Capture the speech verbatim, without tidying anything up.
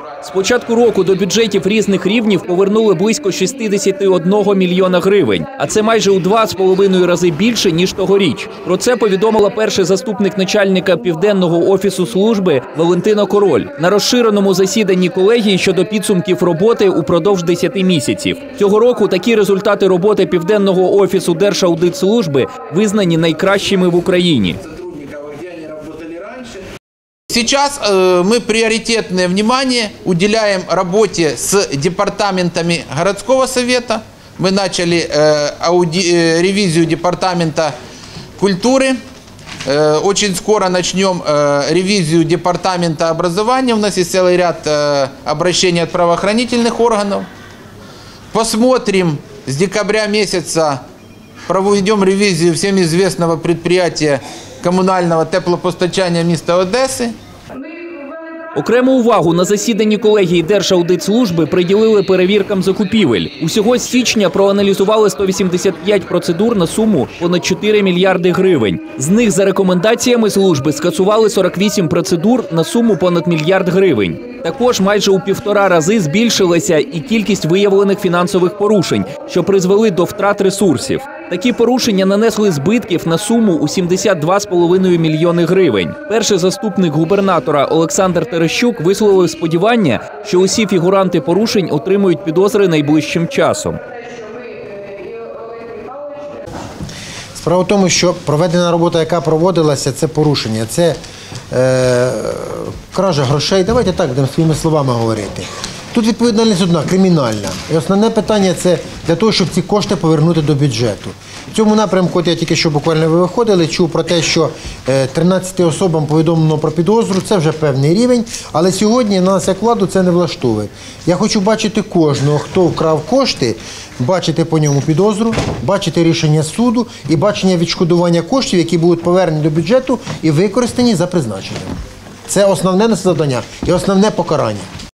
З початку року до бюджетів різних рівнів повернули близько шістдесят один мільйона гривень, а це майже у два з половиною рази більше, ніж тогоріч. Про це повідомила перший заступник начальника Південного офісу служби Валентина Король на розширеному засіданні колегії щодо підсумків роботи упродовж десяти місяців. Цього року такі результати роботи Південного офісу Держаудитслужби визнані найкращими в Україні. Сейчас э, мы приоритетное внимание уделяем работе с департаментами городского совета. Мы начали э, ауди, э, ревизию департамента культуры. Э, очень скоро начнем э, ревизию департамента образования. У нас есть целый ряд э, обращений от правоохранительных органов. Посмотрим с декабря месяца, проведем ревизию всем известного предприятия комунального теплопостачання міста Одеси. Окрему увагу на засіданні колегії Держаудитслужби приділили перевіркам закупівель. Усього з січня проаналізували сто вісімдесят п'ять процедур на суму понад чотири мільярди гривень. З них за рекомендаціями служби скасували сорок вісім процедур на суму понад мільярд гривень. Також майже у півтора рази збільшилася і кількість виявлених фінансових порушень, що призвели до втрат ресурсів. Такі порушення нанесли збитків на суму у сімдесят два з половиною мільйони гривень. Перший заступник губернатора Олександр Терещук висловив сподівання, що усі фігуранти порушень отримують підозри найближчим часом. Справа в тому, що проведена робота, яка проводилася, це порушення, це е, кража грошей. Давайте так будемо своїми словами говорити. Тут відповідальність одна – кримінальна. І основне питання – це для того, щоб ці кошти повернути до бюджету. В цьому напрямку, от я тільки що буквально ви виходили, чув про те, що тринадцяти особам повідомлено про підозру, це вже певний рівень, але сьогодні нас як владу це не влаштовує. Я хочу бачити кожного, хто вкрав кошти, бачити по ньому підозру, бачити рішення суду і бачення відшкодування коштів, які будуть повернені до бюджету і використані за призначенням. Це основне завдання і основне покарання.